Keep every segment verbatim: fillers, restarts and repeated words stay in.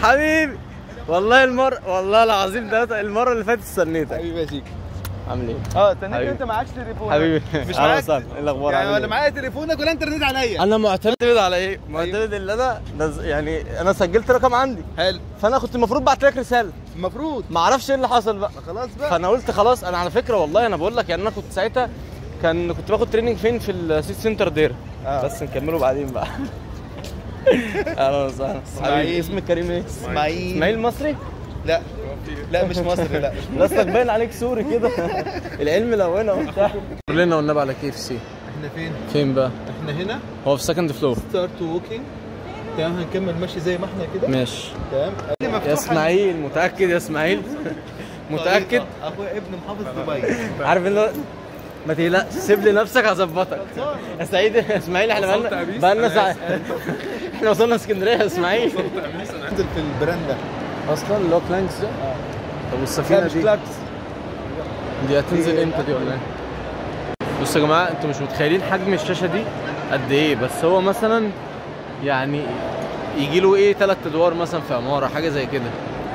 حبيبي والله المره والله العظيم ده المره اللي فاتت استنيتك. حبيبي يا شيك. عامل ايه؟ اه استنيك. انت معكش تليفون حبيبي مش معاك؟ ايه الاخبار؟ يعني ولا معايا تليفونك ولا انت رديت عليا؟ انا معتمد على ايه؟ معتمد ان انا يعني انا سجلت رقم عندي حلو، فانا كنت المفروض بعت لك رساله، المفروض ما اعرفش ايه اللي حصل بقى. خلاص بقى، فانا قلت خلاص. انا على فكره والله انا بقول لك يعني انا كنت ساعتها كان كنت باخد تريننج فين في السيتي سنتر دير. آه. بس نكمله بعدين بقى. اهلا وسهلا. اسماعيل. اسمك كريم ايه؟ اسماعيل. اسماعيل مصري؟ لا لا مش مصري. لا راسك باين عليك سوري كده. العلم لونه وبتاع. قول لنا والنبي على كي اف سي. احنا فين؟ فين بقى؟ احنا هنا هو في سكند فلور. ستارت ووكينج. تمام، هنكمل ماشي زي ما احنا كده. ماشي تمام. يا اسماعيل، متأكد يا اسماعيل؟ متأكد؟ اخويا ابن محافظ دبي. عارف اللي هو ما تقلقش، سيب لي نفسك هظبطك. يا سعيد يا اسماعيل، احنا بقالنا بقالنا ساعة. احنا وصلنا اسكندرية يا اسماعيل. نزل في البراند ده اصلا اللي هو كلانكس ده. اه طب والسفينة دي؟ كلانكس دي هتنزل امتى دي ولا ايه؟ بصوا يا جماعة، انتوا مش متخيلين حجم الشاشة دي قد ايه، بس هو مثلا يعني يجي له ايه ثلاث ادوار مثلا في عمارة حاجة زي كده.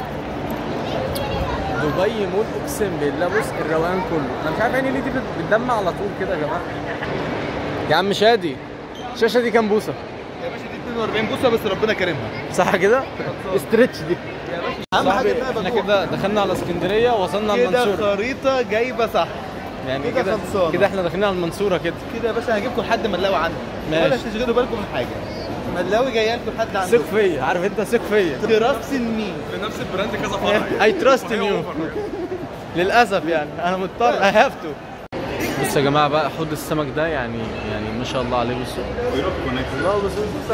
دبي مول اقسم بالله. بص الروقان كله، انا مش عارف عيني ليه دي بتدمع على طول كده يا جماعه. يا عم شادي، الشاشه دي كام بوصه؟ يا باشا دي اتنين واربعين بوصه بس ربنا كرمها. صح كده؟ استريتش دي يا باشا. اهم حاجه بقى احنا كده دخلنا على اسكندريه ووصلنا على كده المنصوره. خريطه جايبه صح يعني كده كده خلصانه. كده احنا داخلين على المنصوره كده. كده يا باشا هجيبكم لحد ملاوي عنده. ماشي. ولا تشغلوا بالكم من حاجه، ملاوي جايه لكم لحد عنده. ثق فيا، عارف انت ثق فيا. تراست مين؟ بنفس البراند كذا فرع. اي تراست ان يو. للاسف يعني انا مضطر اي هاف تو. بصوا يا جماعه بقى حوض السمك ده يعني يعني ما شاء الله عليه. بصوا لا بس بص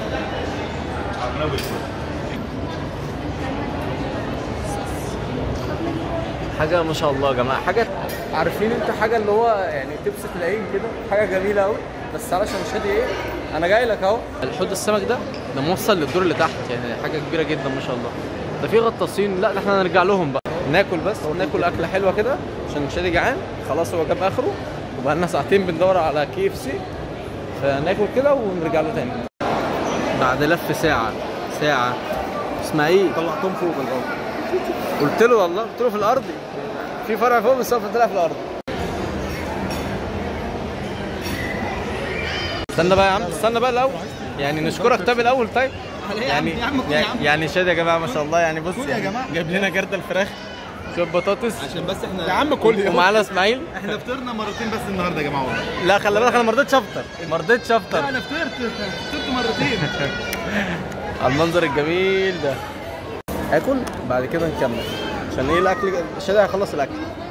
حاجه ما شاء الله يا جماعه. حاجه عارفين انت حاجه اللي هو يعني تبسط العين كده، حاجه جميله قوي. بس علشان مش هادي ايه، انا جاي لك اهو. الحوض السمك ده ده موصل للدور اللي تحت، يعني حاجه كبيره جدا ما شاء الله. ده في غطاسين. لا ده احنا هنرجع لهم بقى، ناكل بس ناكل اكله حلوه كده عشان شادي جعان خلاص. هو جاب اخره وبقى لنا ساعتين بندور على كي اف سي، فناكل كده ونرجع له تاني بعد لف ساعه ساعه. اسماعيل طلعتهم فوق الارض. قلت له والله، قلت له في الارض في فرع فوق بس هو طلع في الارض. استنى بقى يا عم، استنى بقى الاول يعني نشكرك. طيب الاول طيب يعني يعني, يعني شادي يا جماعه ما شاء الله. يعني بص يا جماعه جايب لنا جردل الفراخ، شويه بطاطس عشان بس احنا يا عم كل ومعانا اسماعيل. احنا فطرنا مرتين بس النهارده يا جماعه والله. لا خلي بالك انا ما رضيتش افطر، ما رضيتش افطر. لا انا فطرت فطرت مرتين. على المنظر الجميل ده. اكل بعد كده نكمل عشان ايه الاكل. شادي هيخلص الاكل.